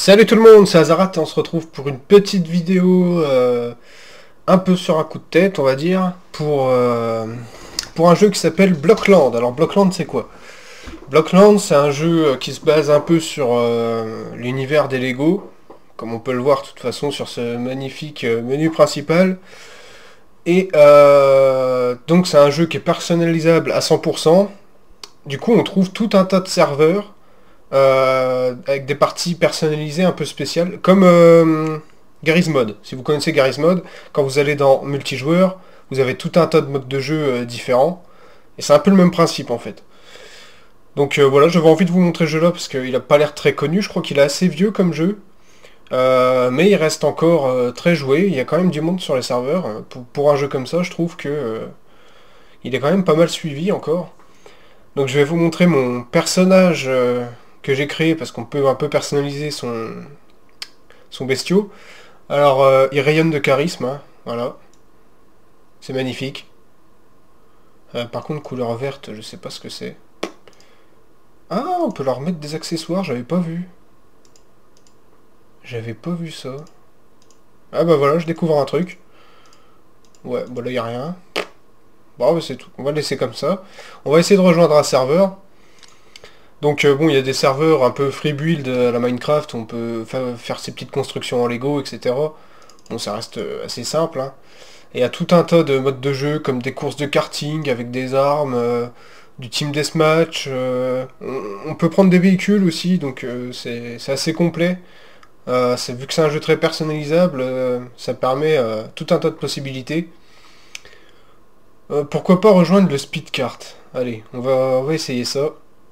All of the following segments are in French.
Salut tout le monde, c'est Azarat et on se retrouve pour une petite vidéo un peu sur un coup de tête, on va dire, pour un jeu qui s'appelle Blockland. Alors Blockland c'est quoi? Blockland c'est un jeu qui se base un peu sur l'univers des Lego, comme on peut le voir de toute façon sur ce magnifique menu principal. Et donc c'est un jeu qui est personnalisable à 100%. Du coup on trouve tout un tas de serveurs avec des parties personnalisées un peu spéciales, comme Garry's Mod. Si vous connaissez Garry's Mod, quand vous allez dans multijoueur, vous avez tout un tas de modes de jeu différents, et c'est un peu le même principe en fait. Donc voilà, j'avais envie de vous montrer ce jeu-là, parce qu'il a pas l'air très connu, je crois qu'il est assez vieux comme jeu, mais il reste encore très joué, il y a quand même du monde sur les serveurs. Pour un jeu comme ça, je trouve que il est quand même pas mal suivi encore. Donc je vais vous montrer mon personnage que j'ai créé, parce qu'on peut un peu personnaliser son bestiau. Alors il rayonne de charisme, hein, voilà. C'est magnifique. Par contre couleur verte, je sais pas ce que c'est. Ah, on peut leur mettre des accessoires, j'avais pas vu. J'avais pas vu ça. Ah bah voilà, je découvre un truc. Ouais, bah là y a rien. Bon, bah, c'est tout, on va le laisser comme ça. On va essayer de rejoindre un serveur. Donc bon, il y a des serveurs un peu free build à la Minecraft, où on peut faire ses petites constructions en Lego, etc. Bon, ça reste assez simple, hein. Et il y a tout un tas de modes de jeu, comme des courses de karting avec des armes, du team deathmatch, on peut prendre des véhicules aussi, donc c'est assez complet. Vu que c'est un jeu très personnalisable, ça permet tout un tas de possibilités. Pourquoi pas rejoindre le speed kart? Allez, on va essayer ça.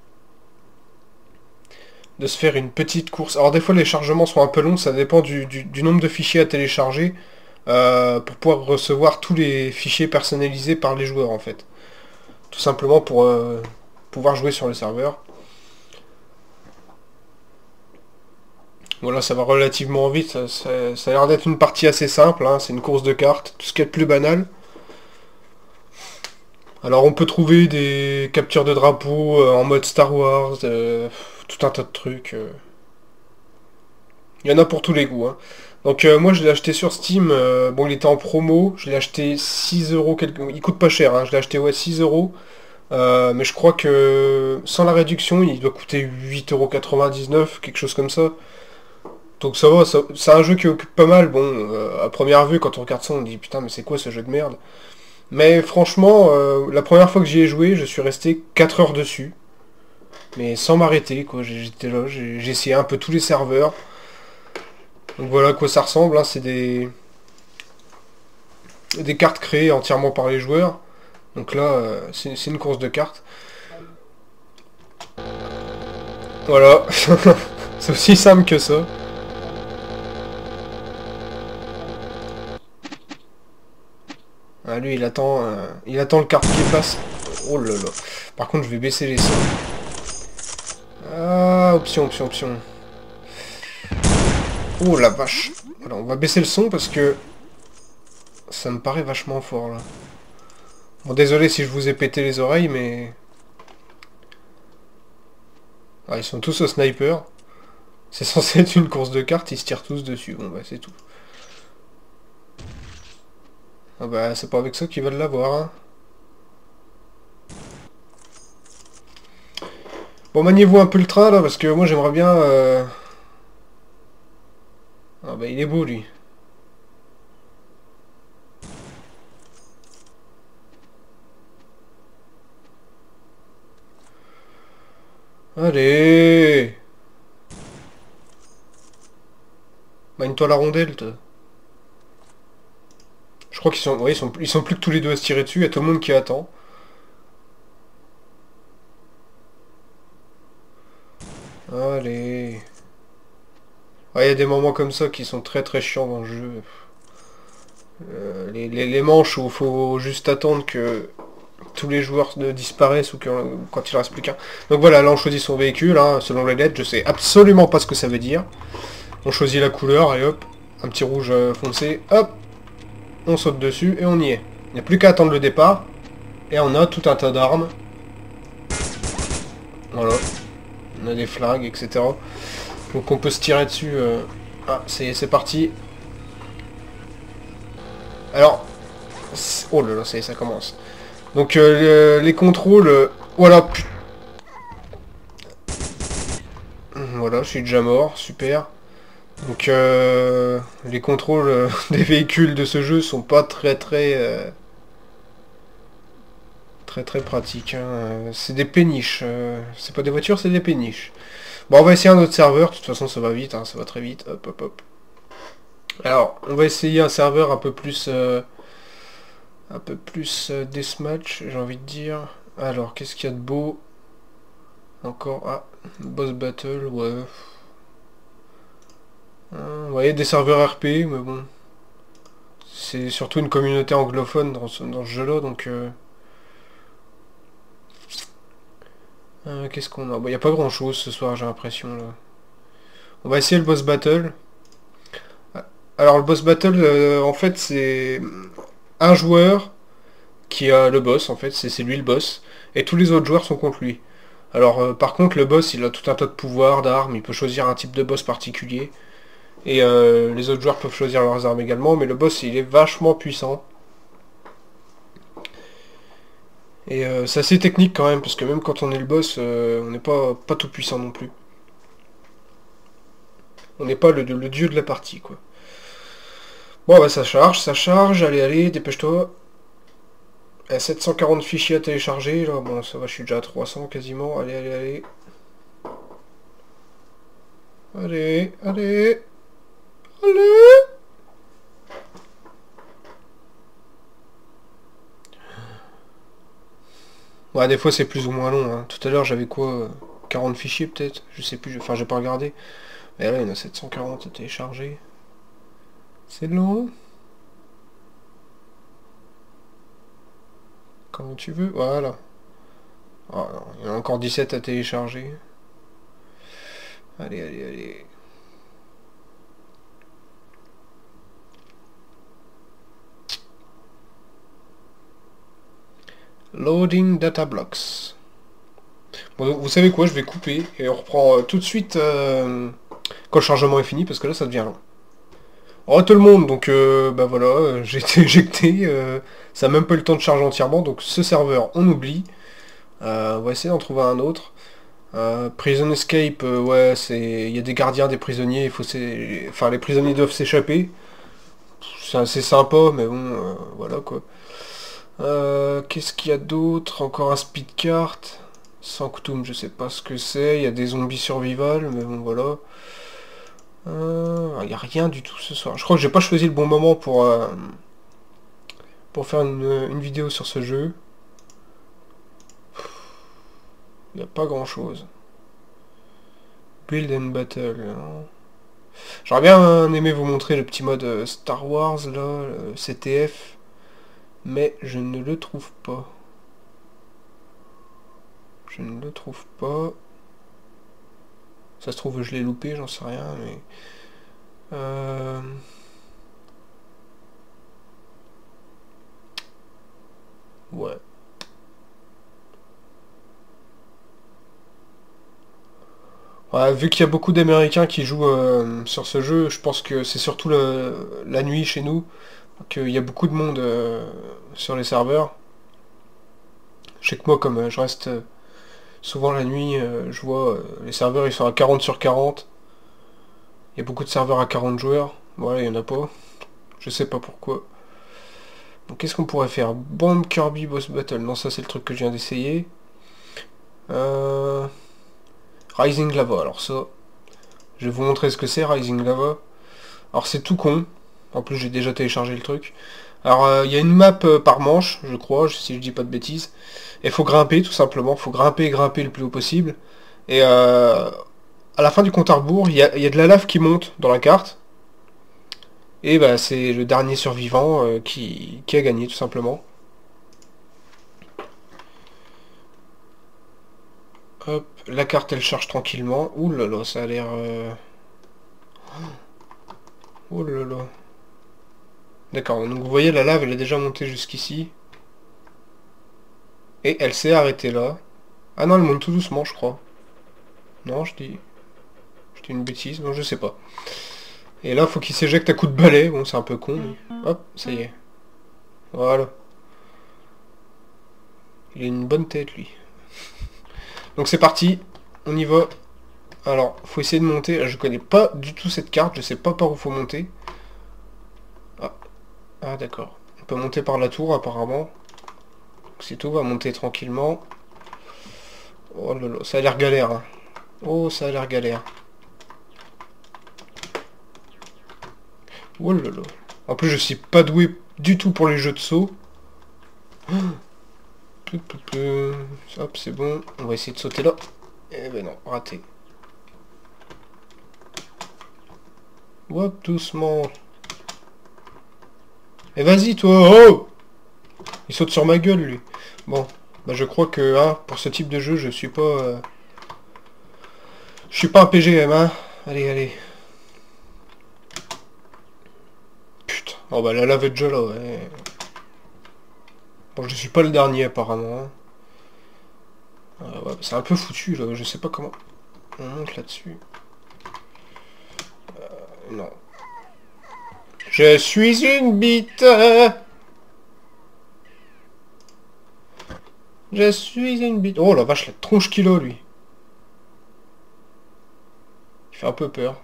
De se faire une petite course. Alors des fois les chargements sont un peu longs, ça dépend du nombre de fichiers à télécharger pour pouvoir recevoir tous les fichiers personnalisés par les joueurs en fait. Tout simplement pour pouvoir jouer sur le serveur. Voilà, ça va relativement vite, ça a l'air d'être une partie assez simple, hein. C'est une course de cartes, tout ce qui est le plus banal. Alors on peut trouver des captures de drapeaux en mode Star Wars, tout un tas de trucs. Il y en a pour tous les goûts, hein. Donc moi je l'ai acheté sur Steam, bon il était en promo, je l'ai acheté 6 euros, il coûte pas cher, hein. Je l'ai acheté ouais 6 euros, mais je crois que sans la réduction il doit coûter 8,99 €, quelque chose comme ça. Donc ça va, c'est un jeu qui occupe pas mal, bon, à première vue quand on regarde ça on dit putain mais c'est quoi ce jeu de merde. Mais franchement, la première fois que j'y ai joué, je suis resté 4 heures dessus, mais sans m'arrêter quoi, j'étais là, j'ai essayé un peu tous les serveurs. Donc voilà à quoi ça ressemble, hein. C'est des cartes créées entièrement par les joueurs. Donc là, c'est une course de cartes. Voilà. C'est aussi simple que ça. Ah, lui, il attend le carte qui passe. Oh là là. Par contre, je vais baisser les sons. Ah, option, option, option. Oh la vache. Voilà, on va baisser le son parce que ça me paraît vachement fort là. Bon, désolé si je vous ai pété les oreilles, mais... Ah, ils sont tous au sniper. C'est censé être une course de cartes, ils se tirent tous dessus. Bon, bah, c'est tout. Ah bah, c'est pas avec ça qu'ils veulent l'avoir, hein. Bon, maniez-vous un peu le train, là, parce que moi, j'aimerais bien... Ah bah, il est beau, lui. Allez! Mine-toi la rondelle, toi. Je crois qu'ils sont... Ouais, ils sont plus que tous les deux à se tirer dessus, il y a tout le monde qui attend. Allez. Ah, il y a des moments comme ça qui sont très très chiants dans le jeu. Les manches où il faut juste attendre que tous les joueurs ne disparaissent ou quand il ne reste plus qu'un. Donc voilà, là on choisit son véhicule, hein, selon les lettres, je sais absolument pas ce que ça veut dire. On choisit la couleur et hop, un petit rouge foncé, hop, on saute dessus et on y est. Il n'y a plus qu'à attendre le départ. Et on a tout un tas d'armes. Voilà. On a des flingues, etc. Donc on peut se tirer dessus. Ah, c'est parti. Alors... Oh là là, ça commence. Donc les contrôles... voilà, voilà, je suis déjà mort, super. Donc les contrôles des véhicules de ce jeu sont pas très pratiques, hein. C'est des péniches. C'est pas des voitures, c'est des péniches. Bon, on va essayer un autre serveur. De toute façon, ça va vite, hein, ça va très vite. Hop, hop, hop. Alors, on va essayer un serveur un peu plus deathmatch, j'ai envie de dire. Alors, qu'est-ce qu'il y a de beau? Encore, ah, boss battle, ouais. Vous voyez, des serveurs RP, mais bon. C'est surtout une communauté anglophone dans ce jeu-là, donc... qu'est-ce qu'on a? Bon, y a pas grand-chose ce soir, j'ai l'impression, là. On va essayer le boss battle. Alors, le boss battle, en fait, c'est un joueur qui a le boss, en fait, c'est lui le boss, et tous les autres joueurs sont contre lui. Alors, par contre, le boss, il a tout un tas de pouvoirs, d'armes, il peut choisir un type de boss particulier, et les autres joueurs peuvent choisir leurs armes également, mais le boss, il est vachement puissant. Et c'est assez technique quand même, parce que même quand on est le boss, on n'est pas tout puissant non plus. On n'est pas le dieu de la partie, quoi. Bon, bah ça charge, allez, allez, dépêche-toi. 740 fichiers à télécharger, là, bon, ça va, je suis déjà à 300 quasiment, allez, allez, allez. Allez, allez, allez. Ouais, des fois c'est plus ou moins long, hein. Tout à l'heure j'avais quoi, 40 fichiers peut-être, je sais plus, enfin j'ai pas regardé. Mais là il y en a 740 à télécharger. C'est long. Quand tu veux, voilà. Oh, non, il y en a encore 17 à télécharger. Allez, allez, allez. Loading data blocks. Bon, donc, vous savez quoi, je vais couper et on reprend tout de suite quand le chargement est fini parce que là ça devient long. Oh tout le monde, donc bah voilà, j'ai été éjecté, ça n'a même pas eu le temps de charger entièrement, donc ce serveur on oublie. On va essayer d'en trouver un autre. Prison Escape, ouais, il y a des gardiens, des prisonniers, enfin les prisonniers doivent s'échapper. C'est assez sympa, mais bon, voilà quoi. Qu'est-ce qu'il y a d'autre? Encore un speedcart. Sanctum, je sais pas ce que c'est. Il y a des zombies survival, mais bon voilà. Il n'y a rien du tout ce soir. Je crois que j'ai pas choisi le bon moment pour faire une vidéo sur ce jeu. Il n'y a pas grand chose. Build and Battle. Hein. J'aurais bien aimé vous montrer le petit mode Star Wars là, CTF. Mais je ne le trouve pas. Je ne le trouve pas. Ça se trouve je l'ai loupé, j'en sais rien, mais... Ouais. Ouais, vu qu'il y a beaucoup d'Américains qui jouent sur ce jeu, je pense que c'est surtout la nuit chez nous, qu'il y a beaucoup de monde sur les serveurs. Je sais que moi, comme je reste souvent la nuit, je vois les serveurs ils sont à 40 sur 40. Il y a beaucoup de serveurs à 40 joueurs. Voilà, il y en a pas. Je sais pas pourquoi. Donc qu'est-ce qu'on pourrait faire? Bomb Kirby Boss Battle. Non, ça c'est le truc que je viens d'essayer. Rising Lava. Alors ça, je vais vous montrer ce que c'est, Rising Lava. Alors c'est tout con. En plus j'ai déjà téléchargé le truc. Alors il y a une map par manche, je crois, si je dis pas de bêtises. Et il faut grimper tout simplement. Il faut grimper et grimper le plus haut possible. Et à la fin du compte à rebours, il y a de la lave qui monte dans la carte. Et bah c'est le dernier survivant qui a gagné tout simplement. Hop, la carte elle charge tranquillement. Ouh là là, ça a l'air... Oh là là. D'accord, donc vous voyez la lave elle est déjà montée jusqu'ici. Et elle s'est arrêtée là. Ah non, elle monte tout doucement je crois. Non, je Je dis une bêtise, non je sais pas. Et là faut qu'il s'éjecte à coups de balai, bon c'est un peu con, mais... hop, ça y est. Voilà. Il a une bonne tête lui. Donc c'est parti, on y va. Alors, faut essayer de monter, je connais pas du tout cette carte, je sais pas par où faut monter. Ah d'accord. On peut monter par la tour apparemment. C'est tout, on va monter tranquillement. Oh là là, ça a l'air galère. Hein. Oh, ça a l'air galère. Oh là là. En plus, je suis pas doué du tout pour les jeux de saut. Hop, c'est bon. On va essayer de sauter là. Eh ben non, raté. Hop, doucement. Eh vas-y, toi. Oh! Il saute sur ma gueule, lui. Bon, bah je crois que hein, pour ce type de jeu, je suis pas... Je suis pas un PGM, hein. Allez, allez. Putain. Oh bah la lave est déjà là, ouais. Bon, je suis pas le dernier, apparemment. Ouais, c'est un peu foutu, là. Je sais pas comment... On monte là-dessus. Non. Je suis une bite. Je suis une bite. Oh la vache, la tronche qu'il a, lui. Il fait un peu peur.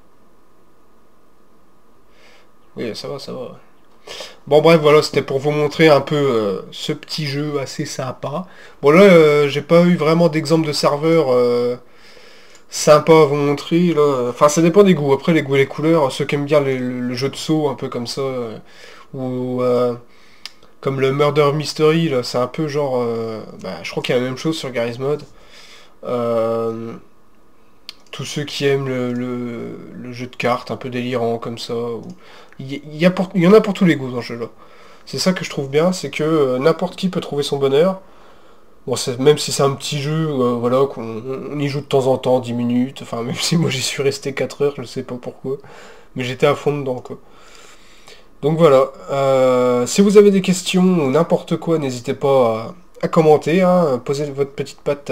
Oui, ça va, ça va. Bon bref, voilà, c'était pour vous montrer un peu ce petit jeu assez sympa. Bon là, j'ai pas eu vraiment d'exemple de serveur sympa à vous montrer. Là. Enfin, ça dépend des goûts. Après, les goûts et les couleurs, ceux qui aiment bien le jeu de saut, un peu comme ça, ou comme le Murder Mystery, là, c'est un peu genre... bah, je crois qu'il y a la même chose sur Garry's Mod. Tous ceux qui aiment le jeu de cartes, un peu délirant comme ça. Il y en a pour tous les goûts dans ce jeu-là. C'est ça que je trouve bien, c'est que n'importe qui peut trouver son bonheur. Bon, même si c'est un petit jeu, voilà, qu'on y joue de temps en temps, 10 minutes, enfin même si moi j'y suis resté 4 heures, je sais pas pourquoi. Mais j'étais à fond dedans, quoi. Donc voilà, si vous avez des questions ou n'importe quoi, n'hésitez pas à commenter, hein, posez votre petite patte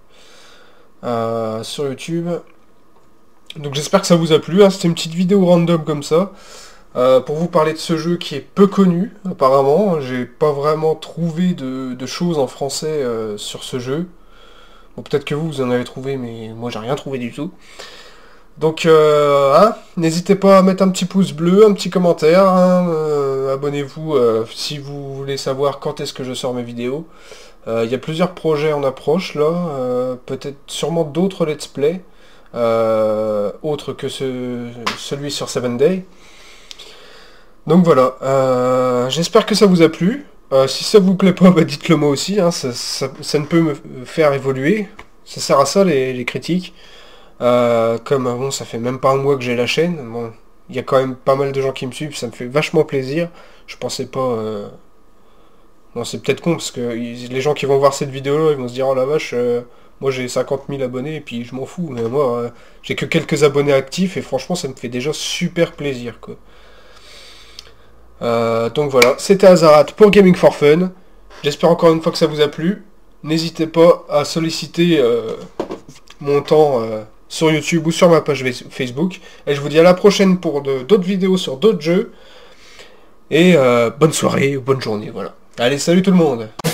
sur YouTube. Donc j'espère que ça vous a plu, hein, c'était une petite vidéo random comme ça, pour vous parler de ce jeu qui est peu connu, apparemment. J'ai pas vraiment trouvé de choses en français sur ce jeu. Bon, peut-être que vous en avez trouvé, mais moi j'ai rien trouvé du tout. Donc, hein, n'hésitez pas à mettre un petit pouce bleu, un petit commentaire, hein, abonnez-vous si vous voulez savoir quand est-ce que je sors mes vidéos. Il y a plusieurs projets en approche là, peut-être sûrement d'autres let's play, autres que celui sur 7 Day. Donc voilà, j'espère que ça vous a plu. Si ça vous plaît pas, bah dites-le moi aussi, hein, ça ne peut me faire évoluer. Ça sert à ça les critiques. Comme bon, ça fait même pas un mois que j'ai la chaîne, bon, il y a quand même pas mal de gens qui me suivent, ça me fait vachement plaisir. Je pensais pas... Bon, c'est peut-être con, parce que les gens qui vont voir cette vidéo-là, ils vont se dire, oh la vache, moi j'ai 50 000 abonnés, et puis je m'en fous. Mais moi, j'ai que quelques abonnés actifs, et franchement, ça me fait déjà super plaisir, quoi. Donc voilà, c'était Azarat pour Gaming for Fun. J'espère encore une fois que ça vous a plu. N'hésitez pas à solliciter mon temps sur YouTube ou sur ma page Facebook. Et je vous dis à la prochaine pour d'autres vidéos sur d'autres jeux. Et bonne soirée ou bonne journée, voilà. Allez, salut tout le monde!